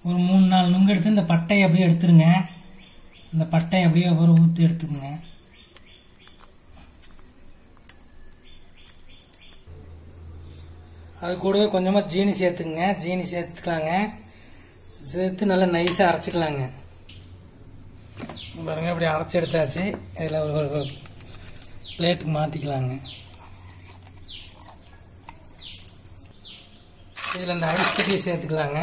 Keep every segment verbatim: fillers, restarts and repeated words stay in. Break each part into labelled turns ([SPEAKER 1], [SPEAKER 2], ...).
[SPEAKER 1] ஒரு மூணு நாலு நுங்கு எடுத்து இந்த பட்டையை அப்படியே எடுத்துருங்க. இந்த பட்டையை அப்படியே ஒரு ஊற்றி எடுத்துக்கங்க. அது கூடவே கொஞ்சமாக ஜீனி சேர்த்துக்குங்க. ஜீனி சேர்த்துக்கலாங்க. சேர்த்து நல்லா நைஸாக அரைச்சிக்கலாங்க. பாருங்க அப்படி அரைச்சி எடுத்தாச்சு. இதில் ஒரு பிளேட்டுக்கு மாற்றிக்கலாங்க. இதில் இந்த ஐஸ் கட்டியை சேர்த்துக்கலாங்க.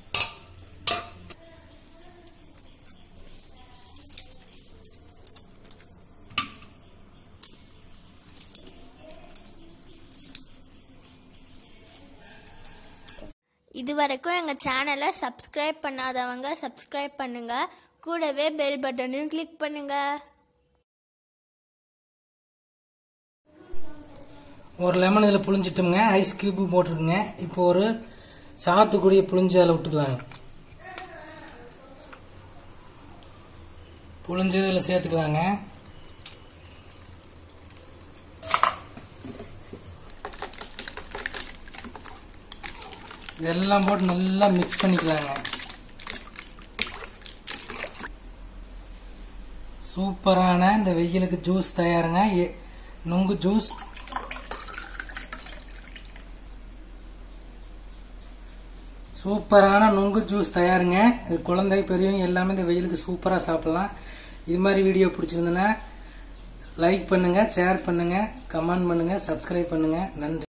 [SPEAKER 2] இதுவரைக்கும் எங்க சேனலை சப்ஸ்கிரைப் பண்ணாதவங்க சப்ஸ்கிரைப் பண்ணுங்க. கூடவே பெல் பட்டனையும் கிளிக் பண்ணுங்க.
[SPEAKER 1] ஒரு லெமன் இதில் புளிஞ்சிட்டோம்ங்க. Ice cube போட்டிருக்குங்க. இப்போ ஒரு சாத்துக்குடியை புளிஞ்சு அதில் விட்டுக்கலாங்க. புளிஞ்சு இதில் சேர்த்துக்கலாங்க. இதெல்லாம் போட்டு நல்லா மிக்ஸ் பண்ணிக்கலாங்க. சூப்பரான இந்த வெயிலுக்கு ஜூஸ் தயாருங்க. நுங்கு ஜூஸ். சூப்பரான நுங்கு ஜூஸ் தயாருங்க. இது குழந்தை பெரியவங்க எல்லாமே இந்த வெயிலுக்கு சூப்பராக சாப்பிடலாம். இது மாதிரி வீடியோ பிடிச்சிருந்ததுன்னா லைக் பண்ணுங்க, ஷேர் பண்ணுங்க, கமெண்ட் பண்ணுங்க, சப்ஸ்கிரைப் பண்ணுங்க. நன்றி.